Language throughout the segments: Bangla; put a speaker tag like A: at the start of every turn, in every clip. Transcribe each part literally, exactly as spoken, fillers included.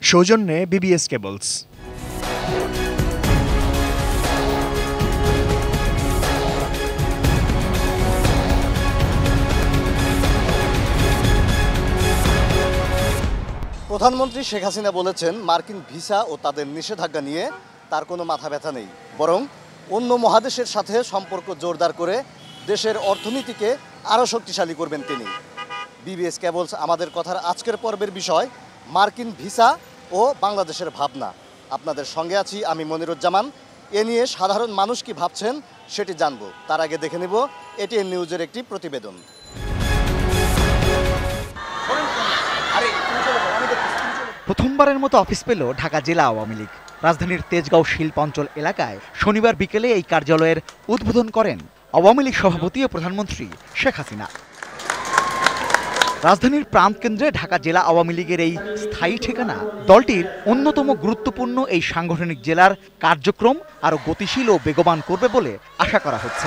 A: সৌজন্যে বিবিএস কেবলস।
B: প্রধানমন্ত্রী শেখ হাসিনা বলেছেন, মার্কিন ভিসা ও তাদের নিষেধাজ্ঞা নিয়ে তার কোনো মাথা ব্যথা নেই, বরং অন্য মহাদেশের সাথে সম্পর্ক জোরদার করে দেশের অর্থনীতিকে আরও শক্তিশালী করবেন তিনি। বিবিএস কেবলস আমাদের কথার আজকের পর্বের বিষয় মার্কিন ভিসা ও বাংলাদেশের ভাবনা। আপনাদের সঙ্গে আছি আমি মনিরুজ্জামান। এ নিয়ে সাধারণ মানুষ কি ভাবছেন সেটি জানব। তার আগে দেখে নেব এটিএন নিউজের একটি প্রতিবেদন।
C: প্রথমবারের মতো অফিস পেল ঢাকা জেলা আওয়ামী লীগ। রাজধানীর তেজগাঁও শিল্পাঞ্চল এলাকায় শনিবার বিকেলে এই কার্যালয়ের উদ্বোধন করেন আওয়ামী লীগ সভাপতি ও প্রধানমন্ত্রী শেখ হাসিনা। রাজধানীর প্রাণকেন্দ্রে ঢাকা জেলা আওয়ামী লীগের এই স্থায়ী ঠিকানা দলটির অন্যতম গুরুত্বপূর্ণ এই সাংগঠনিক জেলার কার্যক্রম আরও গতিশীল ও বেগবান করবে বলে আশা করা হচ্ছে।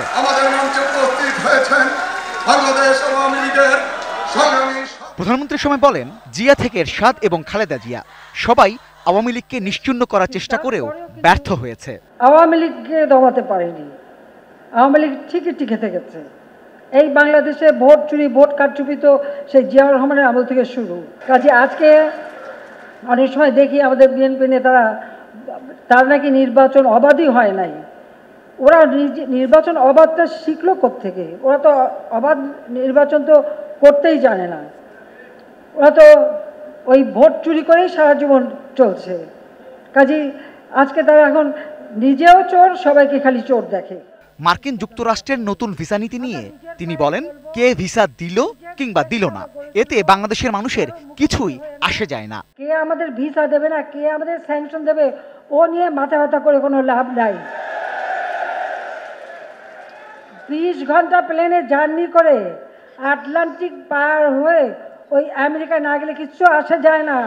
C: প্রধানমন্ত্রীর সময় বলেন, জিয়া থেকে এরশাদ এবং খালেদা জিয়া সবাই আওয়ামী লীগকে নিশ্চিহ্ন করার চেষ্টা করেও ব্যর্থ হয়েছে।
D: আওয়ামী লীগকে দমাতে পারেনি, আওয়ামী লীগ ঠিকই টিকে থেকেছে। এই বাংলাদেশে ভোট চুরি, ভোট কারচুপি তো সেই জিয়াউর রহমানের আমল থেকে শুরু। কাজে আজকে অনেক সময় দেখি আমাদের বিএনপি নেতারা তার নাকি নির্বাচন অবাধই হয় নাই। ওরা নির্বাচন অবাধটা শিখলো কোত্থেকে? ওরা তো অবাধ নির্বাচন তো করতেই জানে না। ওরা তো ওই ভোট চুরি করেই সারা জীবন চলছে। কাজেই আজকে তারা এখন নিজেও চোর, সবাইকে খালি চোর দেখে।
C: মার্কিন যুক্তরাষ্ট্রের নতুন ভিসা নীতি নিয়ে তিনি বলেন, কে ভিসা দিল কিংবা দিল না, এতে বাংলাদেশের মানুষের কিছুই আসে যায় না।
D: কে আমাদের ভিসা দেবে না, কে আমাদের স্যাংশন দেবে, ও নিয়ে মাথা ব্যথা করে কোনো লাভ নাই। বিশ ঘন্টা প্লেনে জার্নি করে আটলান্টিক পার হয়ে ওই আমেরিকা না গেলে কিচ্ছু আসে যায় না।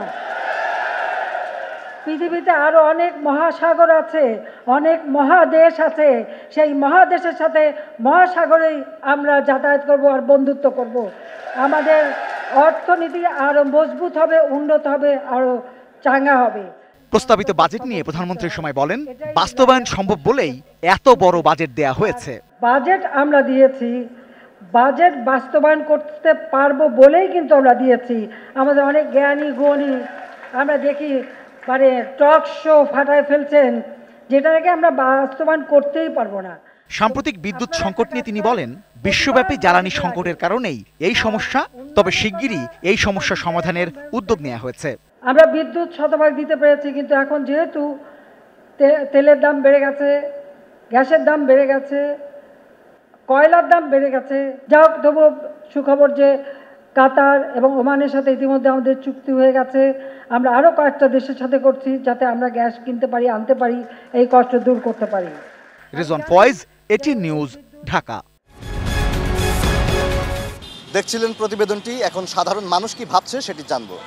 D: পৃথিবীতে আরো অনেক মহাসাগর আছে, অনেক মহাদেশ আছে। সেই মহাদেশের সাথে মহাসাগরেই আমরা যাতায়াত করব আর বন্ধুত্ব করব। আমাদের অর্থনীতি আরো মজবুত হবে, উন্নত হবে, আরো চাঙ্গা হবে।
C: প্রস্তাবিত বাজেট নিয়ে প্রধানমন্ত্রীর সময় বলেন, বাস্তবায়ন সম্ভব বলেই এত বড় বাজেট দেয়া হয়েছে।
D: বাজেট আমরা দিয়েছি, বাজেট বাস্তবায়ন করতে পারবো বলেই কিন্তু আমরা দিয়েছি। আমাদের অনেক জ্ঞানী গুণী আমরা দেখি মানে টক শো ফাটায় ফেলছেন, যেটাকে আমরা বাস্তবায়ন করতেই পারবো না।
C: সাম্প্রতিক বিদ্যুৎ সংকট নিয়ে তিনি বলেন, বিশ্বব্যাপী জ্বালানি সংকটের কারণেই এই সমস্যা, তবে শিগগিরই এই সমস্যা সমাধানের উদ্যোগ নেওয়া হয়েছে।
D: আমরা বিদ্যুৎ শতভাগ দিতে পেরেছি, কিন্তু এখন যেহেতু তেলের দাম বেড়ে গেছে, গ্যাসের দাম বেড়ে গেছে, কয়লার দাম বেড়ে গেছে। যা হোক, তবু সুখবর যে কাতার এবং ওমানের সাথে ইতিমধ্যে আমাদের চুক্তি হয়ে গেছে। আমরা আরও কয়েকটা দেশের সাথে করছি যাতে আমরা গ্যাস কিনতে পারি, আনতে পারি, এই কষ্ট দূর করতে পারি।
C: Rizon Foyez, ATN news, Dhaka.
B: দেখছিলেন প্রতিবেদনটি। এখন সাধারণ মানুষ কি ভাবছে সেটি জানবো।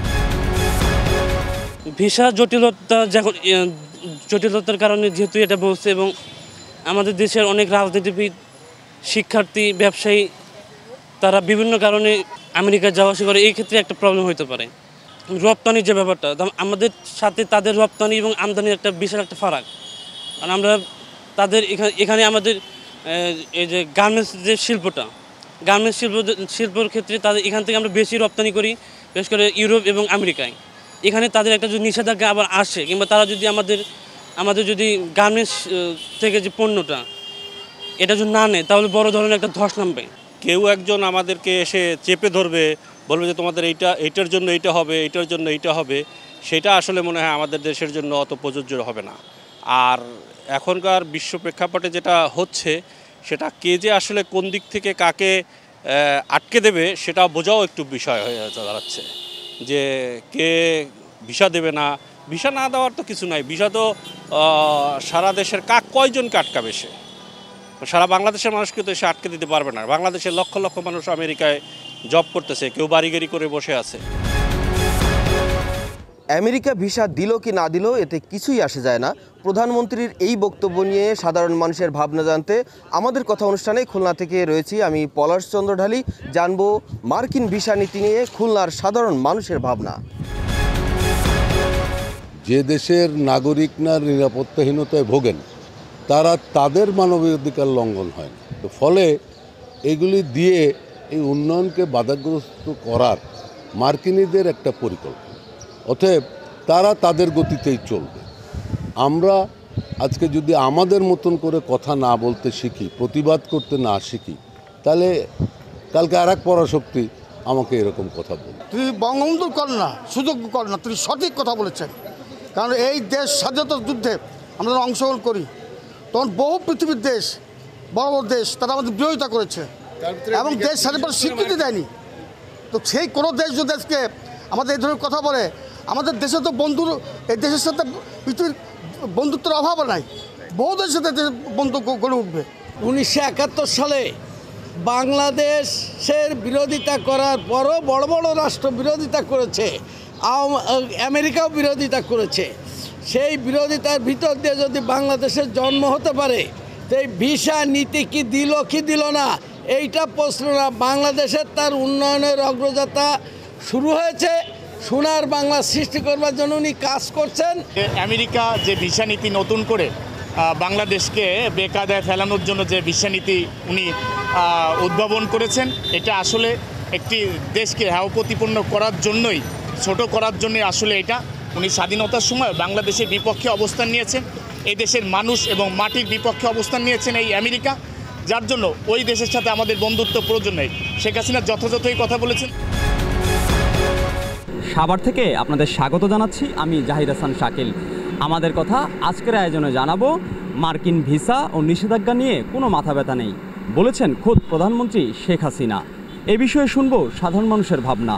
E: ভিসা জটিলতা জটিলতার কারণে যেহেতু এটা বলছে, এবং আমাদের দেশের অনেক রাজনীতিবিদ, শিক্ষার্থী, ব্যবসায়ী তারা বিভিন্ন কারণে আমেরিকা যাওয়া আসা করে, এই ক্ষেত্রে একটা প্রবলেম হতে পারে। রপ্তানির যে ব্যাপারটা, আমাদের সাথে তাদের রপ্তানি এবং আমদানির একটা বিশাল একটা ফারাক। আর আমরা তাদের এখানে এখানে আমাদের এই যে গার্মেন্টস যে শিল্পটা, গার্মেন্টস শিল্প শিল্পর ক্ষেত্রে তাদের এখান থেকে আমরা বেশি রপ্তানি করি, বিশেষ করে ইউরোপ এবং আমেরিকায়। এখানে তাদের একটা যদি নিষেধাজ্ঞা আবার আসে, কিংবা তারা যদি আমাদের আমাদের যদি গার্মেন্টস থেকে যে পণ্যটা এটা যদি না নেয়, তাহলে বড় ধরনের একটা ধস নামবে।
F: কেউ একজন আমাদেরকে এসে চেপে ধরবে, বলবে যে তোমাদের এইটা এইটার জন্য এইটা হবে, এইটার জন্য এইটা হবে, সেটা আসলে মনে হয় আমাদের দেশের জন্য অত প্রযোজ্য হবে না। আর এখনকার বিশ্ব প্রেক্ষাপটে যেটা হচ্ছে, সেটা কে যে আসলে কোন দিক থেকে কাকে আটকে দেবে সেটা বোঝাও একটু বিষয় হয়ে দাঁড়াচ্ছে। যে কে ভিসা দেবে না, ভিসা না দেওয়ার তো কিছু নাই। ভিসা তো সারা দেশের কাক কয়জনকে আটকাবে সে? সারা বাংলাদেশের মানুষকে তো এসে আটকে দিতে পারবে না। বাংলাদেশের লক্ষ লক্ষ মানুষ আমেরিকায় জব করতেছে, কেউ বাড়িগাড়ি করে বসে আছে।
G: আমেরিকা ভিসা দিল কি না দিল এতে কিছুই আসে যায় না। প্রধানমন্ত্রীর এই বক্তব্য নিয়ে সাধারণ মানুষের ভাবনা জানতে আমাদের কথা অনুষ্ঠানে খুলনা থেকে রয়েছি আমি পলাশ চন্দ্র ঢালি। জানবো মার্কিন ভিসা নীতি নিয়ে খুলনার সাধারণ মানুষের ভাবনা।
A: যে দেশের নাগরিক না নিরাপত্তাহীনতায় ভোগেন তারা তাদের মানবাধিকার লঙ্ঘন হয় না। তো ফলে এগুলি দিয়ে এই উন্নয়নকে বাধাগ্রস্ত করার মার্কিনীদের একটা পরিকল্পনা, অতএব তারা তাদের গতিতেই চলবে। আমরা আজকে যদি আমাদের মতন করে কথা না বলতে শিখি, প্রতিবাদ করতে না শিখি, তাহলে কালকে আর এক পরাশক্তি আমাকে এরকম কথা বলবে।
H: তিনি বঙ্গবন্ধুর কন্যা, সুযোগ্য কন্যা, তিনি সঠিক কথা বলেছেন। কারণ এই দেশ স্বাধীনতার যুদ্ধে আমরা যখন অংশগ্রহণ করি তখন বহু পৃথিবীর দেশ, বড় বড় দেশ, তারা আমাদের বিরোধিতা করেছে এবং দেশ স্বাধীনতার স্বীকৃতি দেয়নি। তো সেই কোনো দেশ যদি আজকে আমাদের এই ধরনের কথা বলে, আমাদের দেশে তো বন্ধুর, এই দেশের সাথে পৃথিবীর বন্ধুত্বের অভাব নাই, বহু দেশের সাথে বন্ধু গড়ে উঠবে।
I: উনিশশো একাত্তর সালে বাংলাদেশের বিরোধিতা করার পরও বড় বড় রাষ্ট্র বিরোধিতা করেছে, আমেরিকাও বিরোধিতা করেছে। সেই বিরোধিতার ভিতর দিয়ে যদি বাংলাদেশের জন্ম হতে পারে, তো এই ভিসা নীতি কি দিল কি দিল না এইটা প্রশ্ন না। বাংলাদেশের তার উন্নয়নের অগ্রযাত্রা শুরু হয়েছে, সোনার বাংলা সৃষ্টি করবার জন্য উনি কাজ করছেন।
J: আমেরিকা যে ভিসা নীতি নতুন করে বাংলাদেশকে বেকায়দায় ফেলানোর জন্য যে ভিসা নীতি উনি উদ্ভাবন করেছেন, এটা আসলে একটি দেশকে হ্যায় প্রতিপন্ন করার জন্যই, ছোট করার জন্যই আসলে এটা। উনি স্বাধীনতার সময় বাংলাদেশের বিপক্ষে অবস্থান নিয়েছেন, এই দেশের মানুষ এবং মাটির বিপক্ষে অবস্থান নিয়েছেন এই আমেরিকা, যার জন্য ওই দেশের সাথে আমাদের বন্ধুত্ব প্রয়োজন নেই। শেখ হাসিনা যথাযথই কথা বলেছেন।
K: সাভার থেকে আপনাদের স্বাগত জানাচ্ছি, আমি জাহিদ হাসান শাকিল। আমাদের কথা আজকের আয়োজনে জানাবো মার্কিন ভিসা ও নিষেধাজ্ঞা নিয়ে কোনো মাথা ব্যথা নেই বলেছেন খোদ প্রধানমন্ত্রী শেখ হাসিনা। এ বিষয়ে শুনবো সাধারণ মানুষের ভাবনা।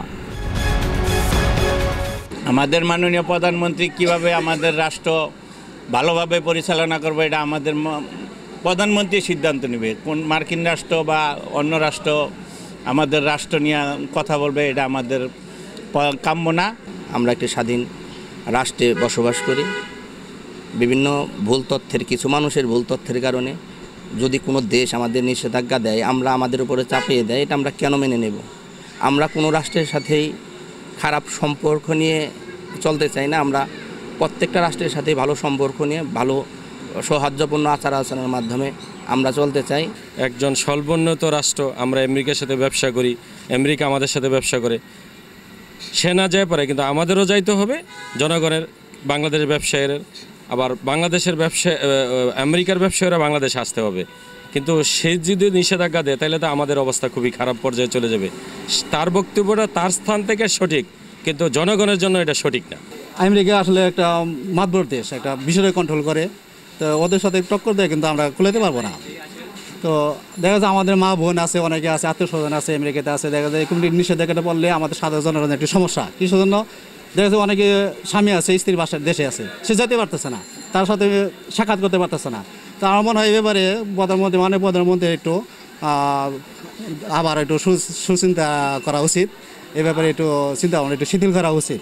L: আমাদের মাননীয় প্রধানমন্ত্রী কিভাবে আমাদের রাষ্ট্র ভালোভাবে পরিচালনা করবে, এটা আমাদের প্রধানমন্ত্রী সিদ্ধান্ত নেবে। কোন মার্কিন রাষ্ট্র বা অন্য রাষ্ট্র আমাদের রাষ্ট্র নিয়ে কথা বলবে, এটা আমাদের কাম্য না।
M: আমরা একটি স্বাধীন রাষ্ট্রে বসবাস করি। বিভিন্ন ভুল তথ্যের, কিছু মানুষের ভুল তথ্যের কারণে যদি কোনো দেশ আমাদের নিষেধাজ্ঞা দেয়, আমরা আমাদের উপরে চাপিয়ে দেয়, এটা আমরা কেন মেনে নেব? আমরা কোনো রাষ্ট্রের সাথেই খারাপ সম্পর্ক নিয়ে চলতে চাই না। আমরা প্রত্যেকটা রাষ্ট্রের সাথে ভালো সম্পর্ক নিয়ে, ভালো সৌহার্দ্যপূর্ণ আচার আচরণের মাধ্যমে আমরা চলতে চাই।
F: একজন স্বল্পোন্নত রাষ্ট্র, আমরা আমেরিকার সাথে ব্যবসা করি, আমেরিকা আমাদের সাথে ব্যবসা করে, সে না যায় পারে, কিন্তু আমাদেরও যাইতে হবে জনগণের, বাংলাদেশের ব্যবসায়ীদের। আবার বাংলাদেশের ব্যবসা, আমেরিকার ব্যবসায়ীরা বাংলাদেশে আসতে হবে। কিন্তু সে যদি নিষেধাজ্ঞা দেয় তাহলে তো আমাদের অবস্থা খুবই খারাপ পর্যায়ে চলে যাবে। তার বক্তব্যটা তার স্থান থেকে সঠিক, কিন্তু জনগণের জন্য এটা সঠিক না।
N: আমেরিকা আসলে একটা মাতবর দেশ, একটা বিষয় কন্ট্রোল করে, তো ওদের সাথে টক্কর দেয় কিন্তু আমরা কুলাতে পারবো না। তো দেখা যায় আমাদের মা বোন আছে, অনেকে আছে, আত্মীয় স্বজন আছে, আমেরিকাতে আছে। দেখা যায় এরকম নিষেধাজ্ঞাটা পড়লে আমাদের সাধারণ জনগণের একটি সমস্যা। কিসের জন্য? দেখা যায় অনেকে স্বামী আছে, স্ত্রীর বাসার দেশে আছে, সে যেতে পারতেছে না, তার সাথে সাক্ষাৎ করতে পারতেছে না। তো আমার মনে হয় এ ব্যাপারে প্রধানমন্ত্রী, মানে প্রধানমন্ত্রীর একটু আবার একটু সুচিন্তা করা উচিত। এ ব্যাপারে একটু চিন্তা ভাবনা একটু শিথিল করা উচিত।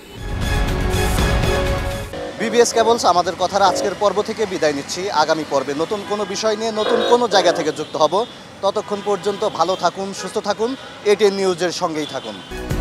B: বিবিএস কেবলস আমাদের কথার আজকের পর্ব থেকে বিদায় নিচ্ছি। আগামী পর্বে নতুন কোনো বিষয় নিয়ে নতুন কোনো জায়গা থেকে যুক্ত হব। ততক্ষণ পর্যন্ত ভালো থাকুন, সুস্থ থাকুন, এটিএন নিউজের সঙ্গেই থাকুন।